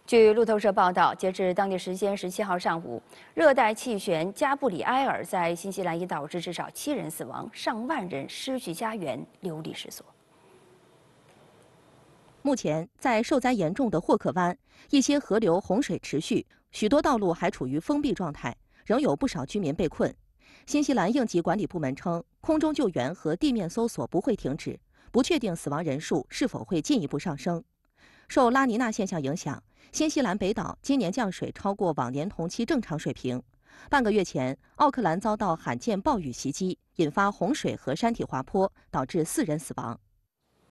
据路透社报道，截至当地时间17号上午，热带气旋加布里埃尔在新西兰已导致至少7人死亡，上万人失去家园，流离失所。 目前，在受灾严重的霍克湾，一些河流洪水持续，许多道路还处于封闭状态，仍有不少居民被困。新西兰应急管理部门称，空中救援和地面搜索不会停止，不确定死亡人数是否会进一步上升。受拉尼娜现象影响，新西兰北岛今年降水超过往年同期正常水平。半个月前，奥克兰遭到罕见暴雨袭击，引发洪水和山体滑坡，导致4人死亡。